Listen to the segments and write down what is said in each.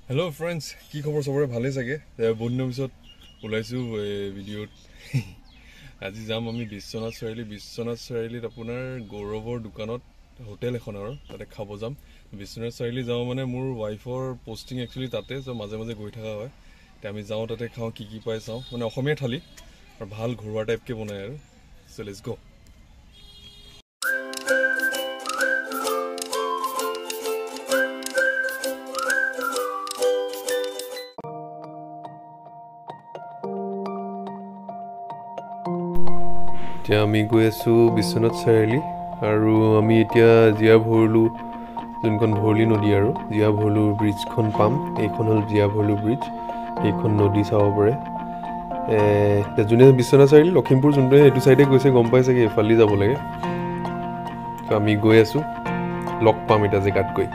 Hello friends, কি খবৰ সবৰে ভালে চাগে বহুত দিনৰ পিছত ওলাইছো ভিডিঅ'ত আজি যাম আমি বিশ্বনাথ চাৰিআলিত আপোনাৰ গৌৰৱৰ দোকানত হোটেল এখন আৰু তাতে খাব যাম বিশ্বনাথ চাৰিআলি যাও মানে মোৰ ওয়াইফৰ পোষ্টিং একচুয়ালি তাতে সো মাজে মাজে গৈ থাকা হয় তে আমি যাও তাতে খাও কি পাই চাও মানে অসমীয়া থালি আৰু ভাল ঘৰুৱা টাইপ কে বনায় আৰু সো লেটস গো এতিয়া আমি গৈ আছো বিশ্বনাথ চাৰিআলি আৰু আমি এতিয়া জিয়া ভৰলু যোনখন ভৰলি নদী আৰু জিয়া ভৰলু ব্ৰিজখন পাম এইখন হল জিয়া ভৰলু ব্ৰিজ এইখন নদী চাব পাৰে যোনে বিশ্বনাথ চাৰিআলি লখিমপুৰ যোনটো এইটো সাইডে গৈছে গম পাইছে কি এফালি যাব লাগে তো আমি গৈ আছো লক পাম এটা জেগাত গৈ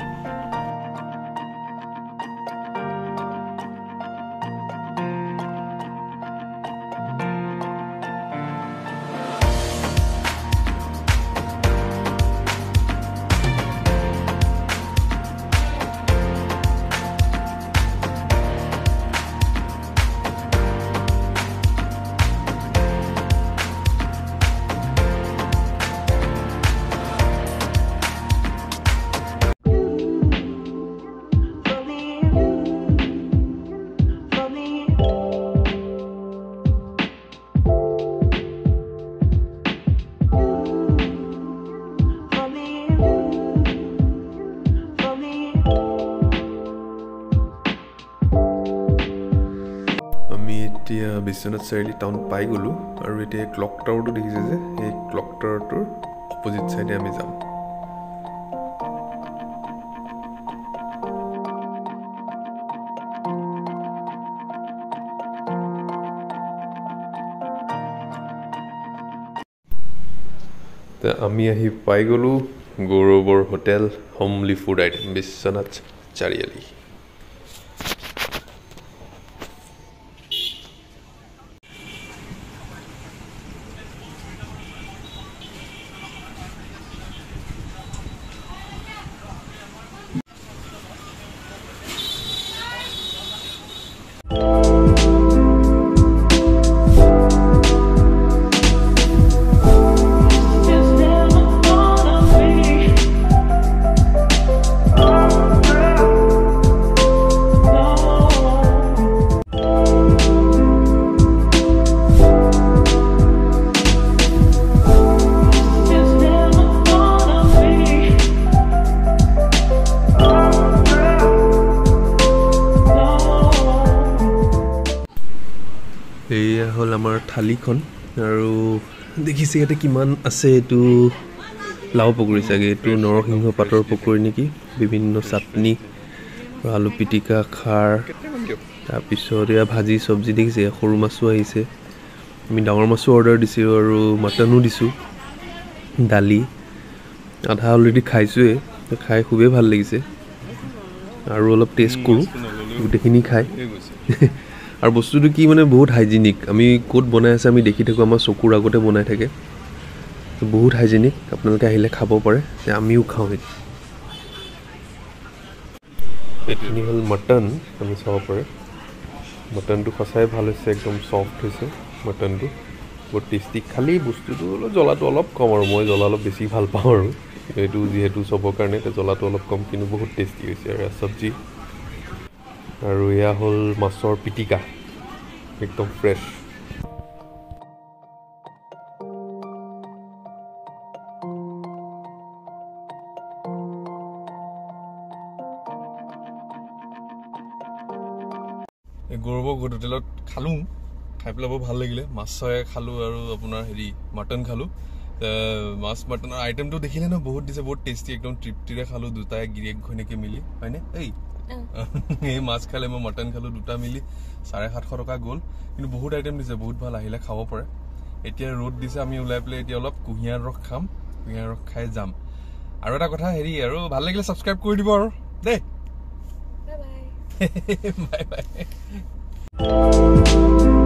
বিশ্বনাথ চাৰিআলি টাউন পাই গলো আৰু এতিয়া ক্লক টাৱাৰটো দেখিছে যে এই ক্লক টাৱাৰটোৰ অপোজিট সাইডে আমি যাম তে আমি আহি পাই গলো গৌৰৱৰ hotel homely food item Biswanath Chariali হল আমাৰ থালিখন আৰু দেখিছে ইয়াতে কিমান আছে এটো লাও পকৰি চাগে এটো নৰসিংহ পাতৰ পকৰি নেকি বিভিন্ন চাটনি আলু পিটিকা খাৰ তাৰ পিছত এয়া ভাজি সবজি দেখিছে সৰু মাছও আহিছে আমি ডাঙৰ মাছও অৰ্ডাৰ দিছো আৰু মটনো দিছো দালি আধা অলৰেডি খাইছোৱে খাই খুবেই ভাল লাগিছে আৰু অলপ টেষ্ট কৰো গুটেখিনি খাই আৰু বস্তুটো কি মানে বহুত হাইজিনিক আমি কোড বনাই আছে আমি দেখি থাকো আমাৰ চকুৰ আগতে বনাই থাকে তো বহুত হাইজিনিক আপোনালোকে আহিলে খাব পাৰে যে আমিও খাও এখিনি হল মটন আমি চাব পাৰে মটনটো খসাই ভাল হৈছে একদম সফট হৈছে মটনটো বহুত টেষ্টি খালি বস্তুটো জ্বলাটো অলপ কম আৰু মই জ্বলা অলপ বেছি ভাল পাওঁ আৰু এইটো যেহেতু সবৰ কাৰণে জ্বলাটো অলপ কম কিন্তু বহুত টেষ্টি হৈছে আৰু সবজি আৰু এয়া হল মাছৰ পিটিকা একদম ফ্ৰেশ গৌৰৱ হোটেলত খালো খাই পেলাই বহুত ভাল লাগিলে মাছৰে খালো আৰু আপোনাৰ হেৰি মটন খালো মাছ মটনৰ আইটেমটো দেখিলে ন বহুত দিছে বহুত টেষ্টি একদম তৃপ্তিৰে খালো দুটাই গিৰিয়েক ঘৈণীয়েকে মিলি হয়নে এই মাছ খালে মই মটন খালো দুটা মিলি 750 টকা গ'ল কিন্তু বহুত আইটেম দিছে বহুত ভাল আহিলে খাব পাৰে এতিয়া ৰ'দ দিছে আমি ওলাই পেলাই এতিয়া অলপ কুহিয়াৰ ৰস খাম কুহিয়াৰ ৰস খাই যাম আৰু এটা কথা হেৰি আৰু ভাল লাগিলে সাবস্ক্ৰাইব কৰি দিব আৰু দে বাই বাই বাই বাই